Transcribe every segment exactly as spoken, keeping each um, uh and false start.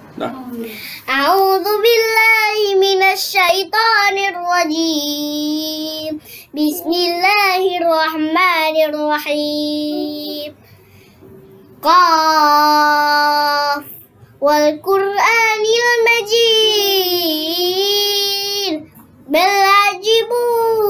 A'udzu billahi minasy syaithanir rajim. Bismillahirrahmanirrahim. Qaf wal Qur'anil Majid. Bal ajibu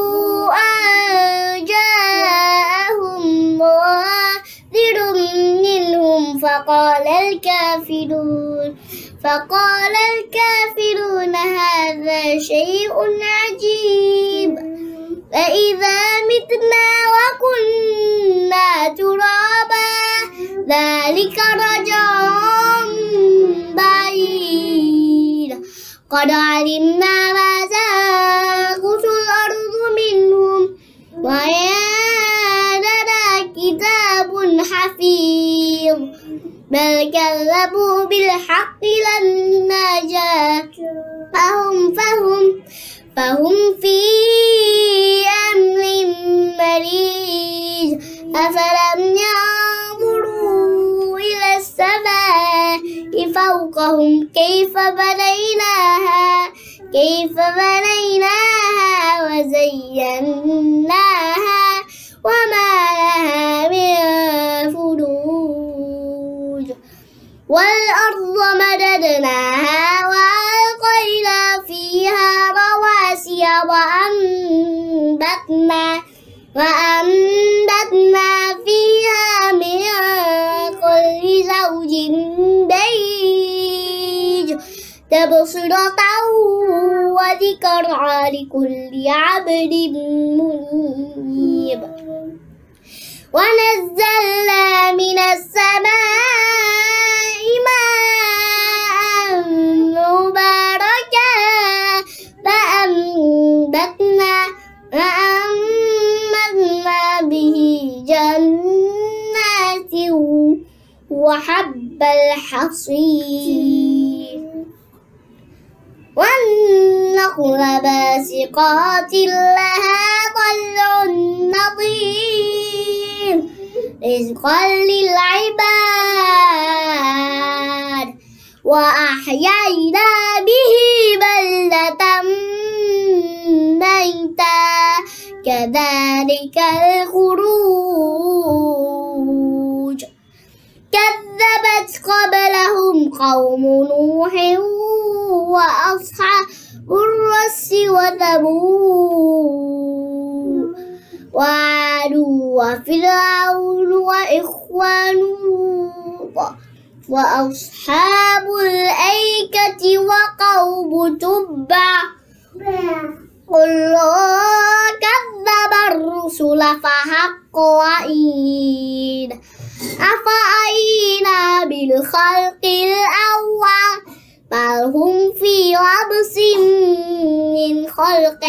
an ja'ahum munzirun minhum faqala al-kafirun فقال الكافرون هذا شيء عجيب فإذا متنا وكنا ترابا ذلك رجع بعيد قد علمنا ما تنقص الأرض منهم وعندنا كتاب حفيظ بل كذبوا بالحق لما جاءهم فهم فهم في أمر مريج أفلم ينظروا إلى السماء فوقهم كيف بنيناها كيف بنيناها وزيناها وما لها من فروج والأرض مددناها وألقينا فيها رواسي وأنبتنا وأنبتنا فيها من كل زوج بهيج تبصرة وذكرى لكل عبد منيب ونزلنا من السماء ماء مباركا فأنبتنا فأنبتنا به جنات وحب الحصيد والنخل باسقات لها طلع نضيد رزقا للعباد وأحيينا به بلدة ميتا كذلك الخروج كذبت قبلهم قوم نوح وأصحاب الرس وثمود وعاد وفرعون وإخوان لوط وأصحاب الأيكة وقوم تبع كل كذب الرسل فحق وعيد أفأعينا بالخلق الأول بل هم في لبس من خلق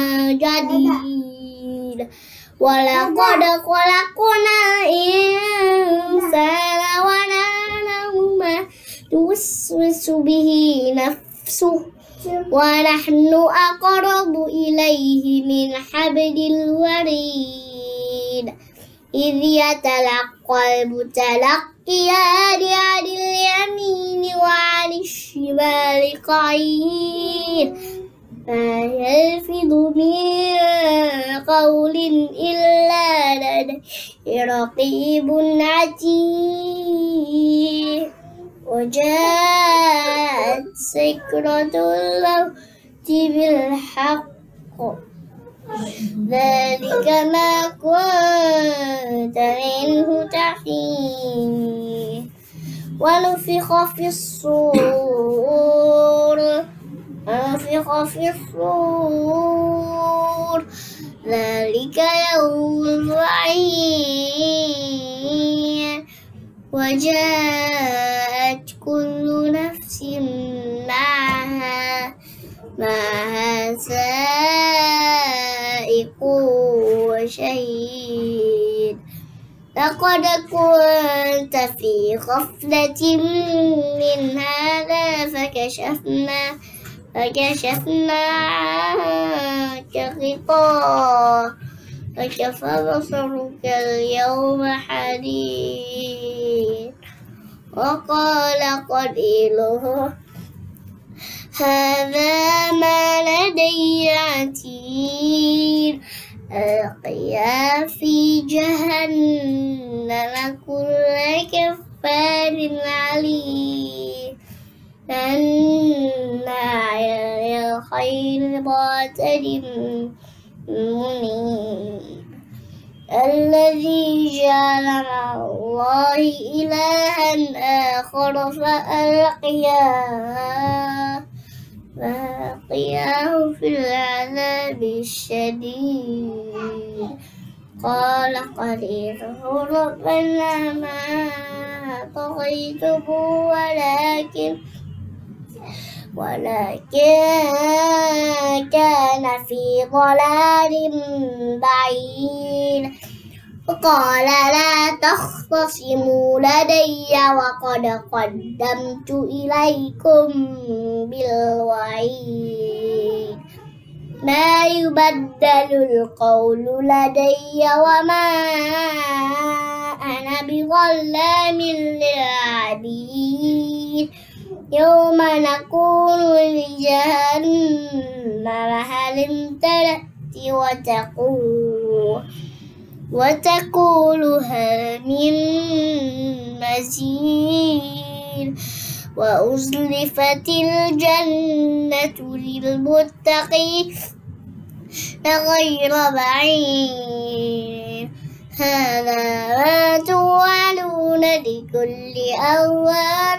جديد ولقد خلقنا الإنسان ونعلم ما توسوس به نفسه ونحن أقرب إليه من حبل الوريد إذ يتلقى المتلقيان عن اليمين وعن الشمال قعيد ما يلفظ من قول إلا لديه رقيب عتيد وجاءت سكرة الموت بالحق ذلك ما كنت منه تحيد ونفخ في الصور ونفخ في الصور ذلك يوم الوعيد وجاءت كل نفس معها معها سائق وشهيد لقد كنت في غفلة من هذا فكشفنا فكشفنا عنك غطاء فكفى بصرك اليوم حديد وقال قليله هذا ما لدي عتيد ألقيا في جهنم كل كفار عنيد مناع للخير معتد منيب الذي جعل مع الله إلها آخر فألقياه فألقياه في العذاب الشديد قال قرينه ربنا ما طغيته ولكن ولكن كان في ضلال بعيد وقال لا تختصموا لدي وقد قدمت إليكم بالوعيد ما يبدل القول لدي وما أنا بظلام للعبيد يوم نقول لجهنم هل امتلأت وتقول وتقول هل من مزيد وأزلفت الجنة للمتقين غير بعيد هذا ما توعدون لكل أواب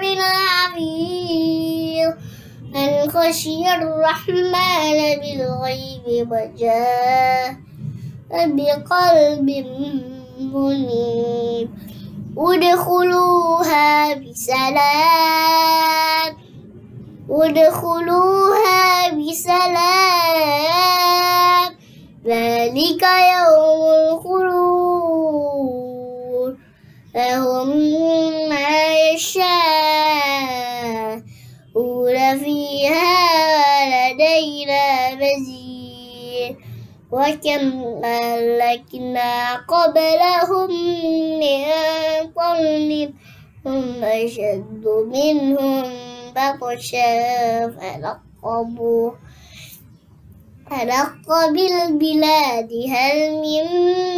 حفيظ من خشي الرحمن بالغيب وجاء بقلب منيب ادخلوها بسلام ادخلوها بسلام ذلك يوم الخلود لهم ما يشاءون فيها ولدينا مزيد وكم أهلكنا قبلهم من قرن هم أشد منهم بطشا فنقبوا فنق بالبلاد هل من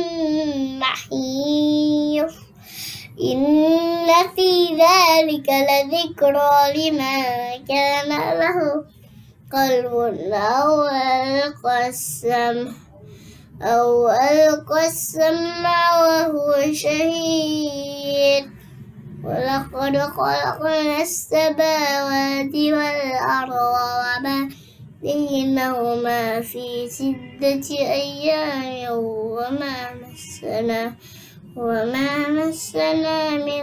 محيص إن في ذلك لذكرى لمن كان له قلب أو ألقى السمع أو ألقى السمع وهو شهيد ولقد خلقنا السماوات والأرض وما بينهما في ستة أيام وما مسنا وما مسنا من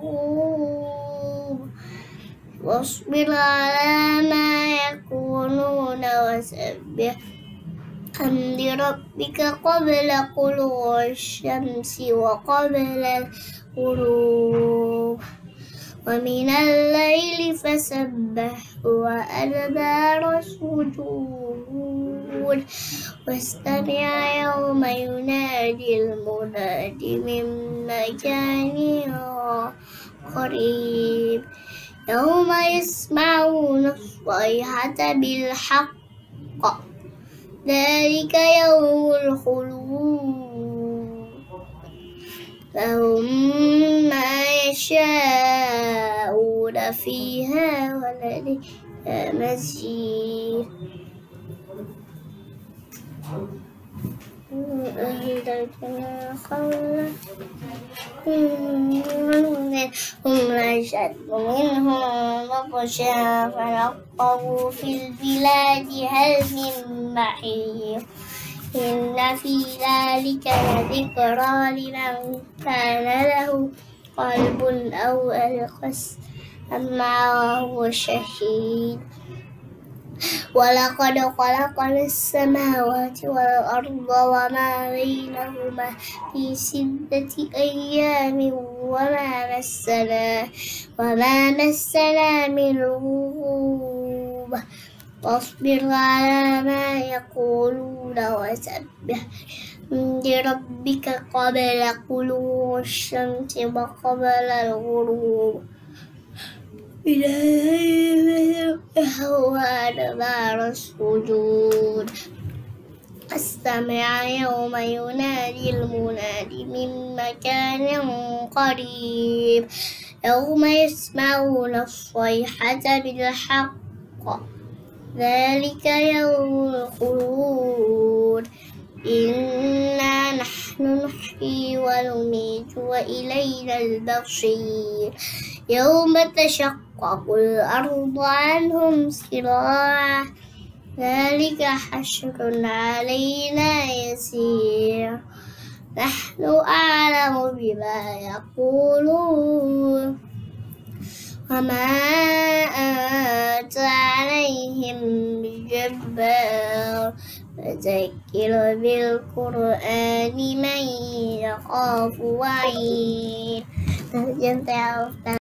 لغوب واصبر على ما يقولون وسبح بحمد ربك قبل طلوع الشمس وقبل الغروب ومن الليل فسبح وأدبار السجود واستمع يوم ينادي المناد من مكان قريب يوم يسمعون الصيحة بالحق ذلك يوم الخلود لهم ما يشاءون فيها ولدينا مزيد هم أشد منهم بطشا فنقبوا في البلاد هل من محيص إن في ذلك لذكرى لمن كان له قلب أو ألقى السمع وهو شهيد ولقد خلقنا السماوات والأرض وما بينهما في ستة أيام وما مسنا وما مسنا من لغوب واصبر على ما يقولون وسبح بحمد ربك قبل طلوع الشمس وقبل الغروب وأدبار السجود استمع يوم ينادي المناد من مكان قريب يوم يسمعون الصيحة بالحق ذلك يوم الخلود إنا نحن نحيي ونميت وإلينا المصير يوم تشقق الأرض عنهم سراعا ذلك حشر علينا يسير نحن أعلم بما يقولون وما أنت عليهم بجبار فذكر بالقرآن من يخاف وعيد.